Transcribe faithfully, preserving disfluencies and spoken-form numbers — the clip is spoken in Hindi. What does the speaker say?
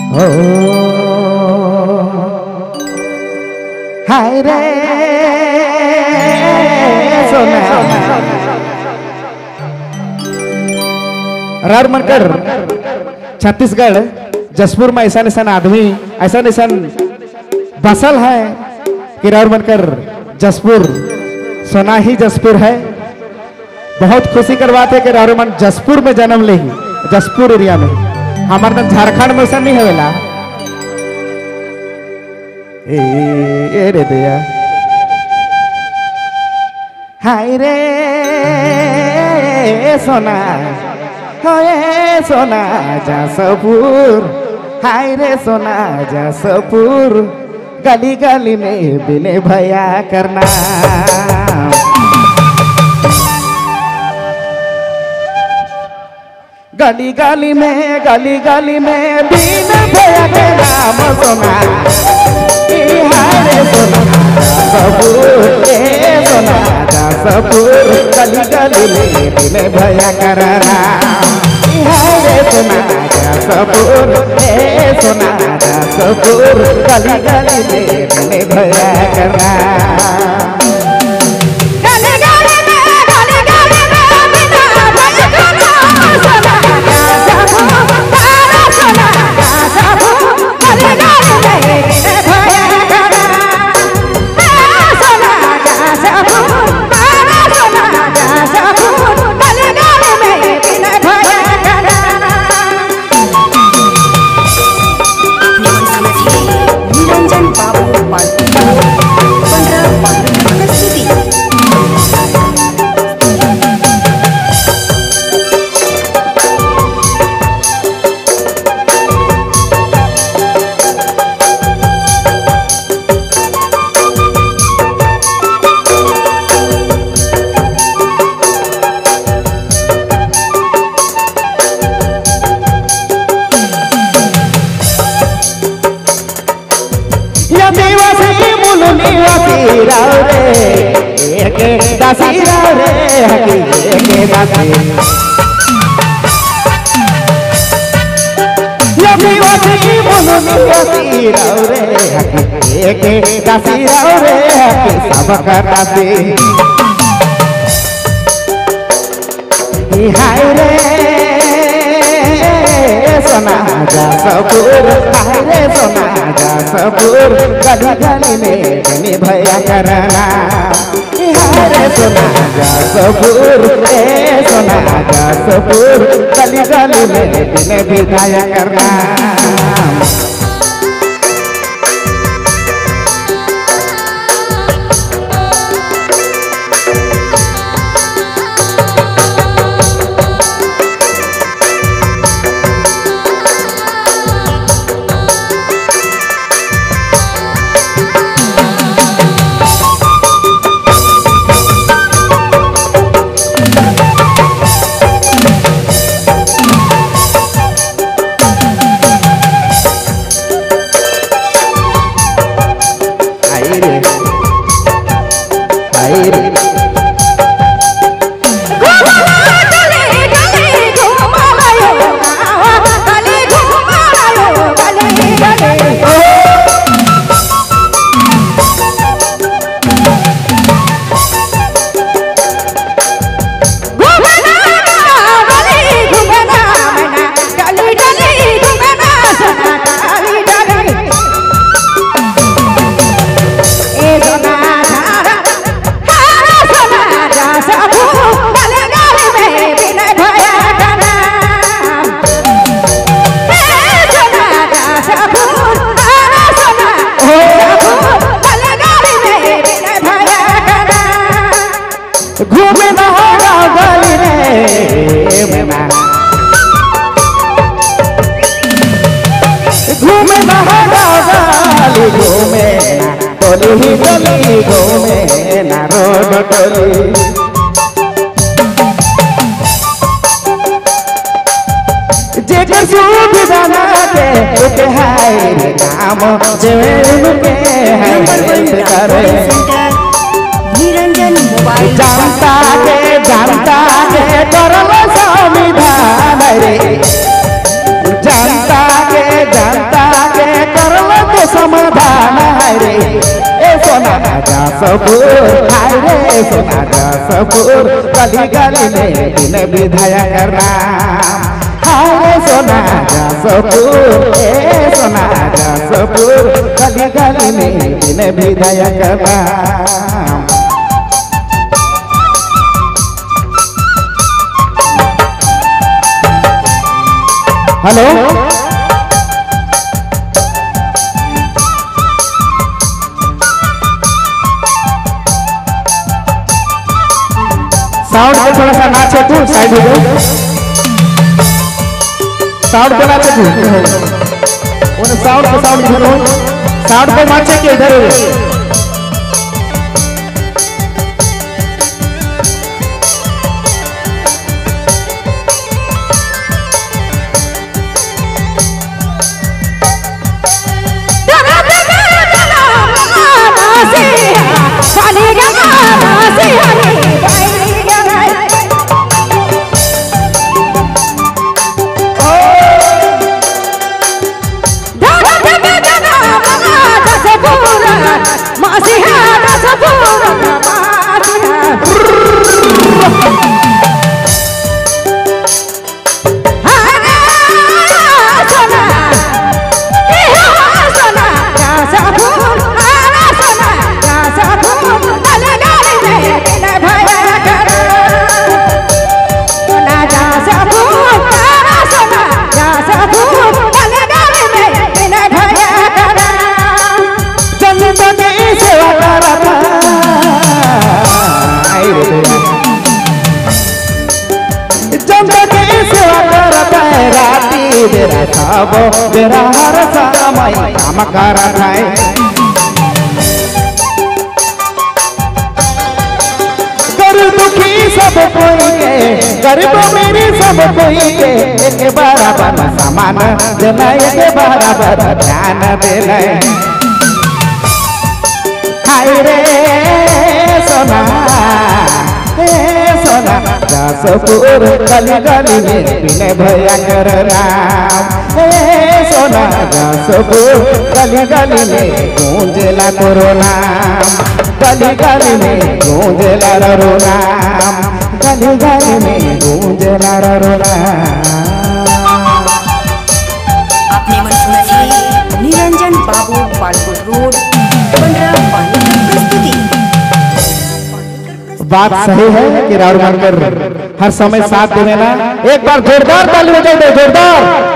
ओ हाय रे सोना रार मनकर छत्तीसगढ़ जसपुर में ऐसा ऐसा आदमी ऐसा ऐसा बसल है कि रार मनकर जसपुर सोना ही जसपुर है। बहुत खुशी कर बात है कि रार मन जसपुर में जन्म ले ही जसपुर एरिया में हमारे तो झारखंड में ऐसा नहीं होगा। ए, ए रे दया हाय रे सोना होए सोना जसपुर हाय रे सोना जसपुर गली गली में बिने भैया करना गली गली में गली गली में बिन भैया के नाम सोना हाय रे सोना जसपुर ए सोना जसपुर गली गली में बिन भैया करना हाय रे सोना जसपुर ए सोना जसपुर गली गली में बिन भैया करना दासी रे हकी दासी यमी वासी बोलनी दासी रे हकी एक दासी रे हकी सब का दासी हाय रे सोना जसपुर हाय रे सोना जसपुर गली गली में बिन भैया करना हाय सोना जसपुर ए सोना जसपुर गली गली में बिन विदाया करना घूमे गली रे घूमे गली घूमे गली गली घूमे ना रोड गली जेकर सुविधा ना के उके हाय रे नाम जेवन के है करे जानता के जानता के करलो संविधान रे जानता के जानता सबूर हाय रे सोना जा सबूर गली गली में दिन विधायक नाम हाय रे सोना जा सबूर ए सोना जा सबूर गली गली में दिन विधायक नाम। हेलो साउंड पे थोड़ा सा नाचे तू साइड हो साउंड पे नाचे तू उन्हें साउंड पे साउंड इधर हो साउंड पे नाचे के इधर हो बेरा खाबो बेरा हर समय काम करत है गरीब दुखी सब कोई के गरीब मेरी सब कोई के एक बराबर समान देना एक बराबर ध्यान देना हाय रे सोना सोना जा सबूर गली गली में बिने भैया कर नाम हे सोना जा सबूर गली गली में गूंजेला करो नाम गली गली में गूंजेला रो नाम गली गली में गूंजेला रो नाम। आपने मन सुना थी निरंजन बाबू पालपुर रोड पंद्रह पानी की प्रस्तुति। बात सही है कि राहुल मानकर हर समय साथ देना एक बार जोरदार ताली बजाइए जोरदार।